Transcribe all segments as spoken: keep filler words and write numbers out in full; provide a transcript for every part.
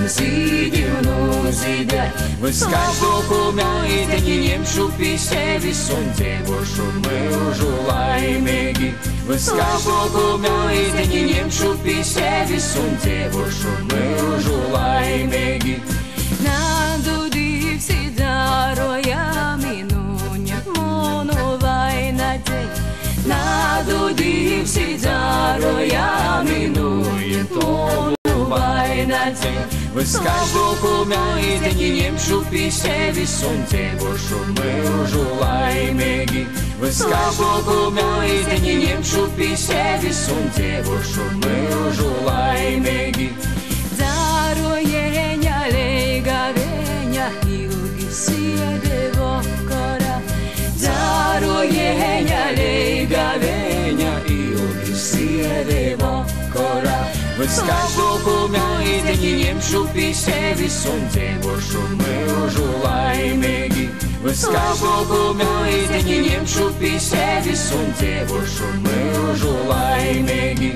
zīdīvnu zīdēt. Viskaistoku meiteni ņemšu pie sevis un dzīvošu mūžu laimīgi. Viskaistoku meiteni ņemšu pie sevis un dzīvošu mūžu laimīgi. Nādu divsi dzārojami, nuņa monu vainadzei. Nādu divsi dzārojami, nuņa monu vainadzei. Viskaistoku meiteni ņemšu pie sevis un dzīvošu mūžu laimīgi. Viskaistoku meiteni ņemšu pie sevis un dzīvošu mūžu laimīgi. Dzārojeņa leiga veņa ilgi siede vakarā. Dzārojeņa leiga veņa ilgi siede vakarā. Viskaistoku meiteni ņemšu pie sevis un dzīvošu mūžu laimīgi. Viskaistoku meiteni ņemšu pie sevis un dzīvošu mūžu laimīgi.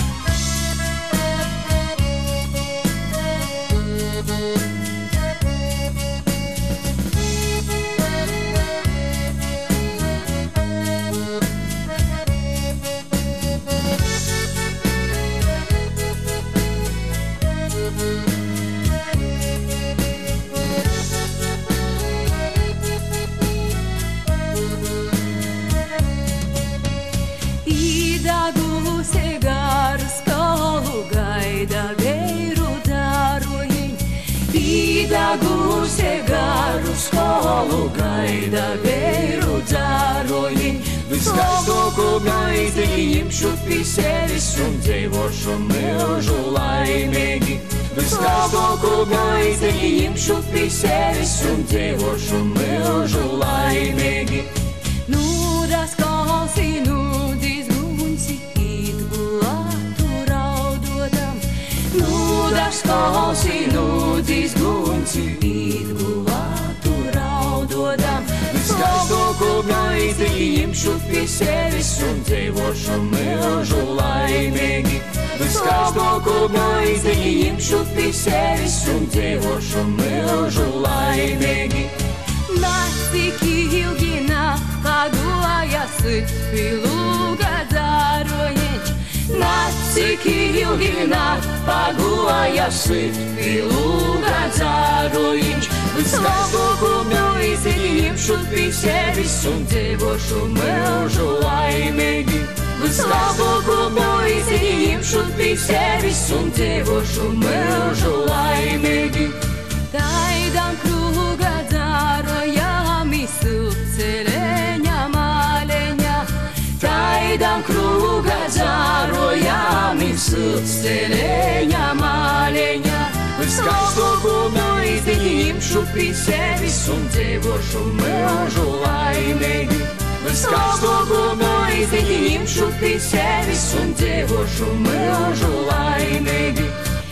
Īdaguse garu skolu gaida veiru dzārojeņi. Īdaguse garu skolu gaida veiru dzārojeņi. Viskaistoku meiteni ņemšu pie sevis un dzīvošu mūžu laimīgi. Viskaistoku meiteni ņemšu pie sevis un dzīvošu mūžu laimīgi. Nūdas kalsi, nūdis gunci, it gulātu raudodam. Nūdas kalsi, nūdis gunci, it gulātu raudodam. Viskaistoku meiteni ņemšu pie sevis un dzīvošu mūžu laimīgi. Viskaistoku meiteni ņemšu pie sevis un dzīvošu mūžu laimīgi. Cik ilgi napagojas pilūga dzārojeņš. Cik ilgi napagojas pilūga dzārojeņš. Viskaistoku meiteni ņemšu pie sevis un dzīvošu mūžu laimīgi. Viskaistoku meiteni ņemšu pie sevis un dzīvošu mūžu laimīgi. Taidam kruga dzārojami, silceļeņa maleņa. Taidam kruga dzārojami, silceļeņa maleņa. Viskaistoku meiteni ņemšu pie sevis un dzīvošu mūžu laimīgi. Viskaistoku meiteni ņemšu pie sevis un dzīvošu mūžu laimīgi.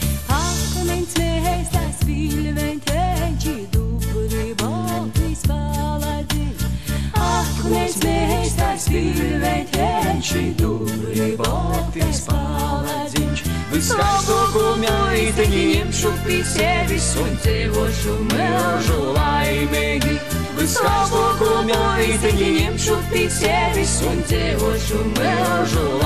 Akmens vēstas pilventeņķi, dubri balti spāladziņ. Akmens vēstas pilventeņķi, dubri balti spāladziņš. Viskaistoku meiteni ņemšu pie sevis un dzīvošu mūžu laimīgi. Viskaistoku meiteni ņemšu pie sevis un dzīvošu mūžu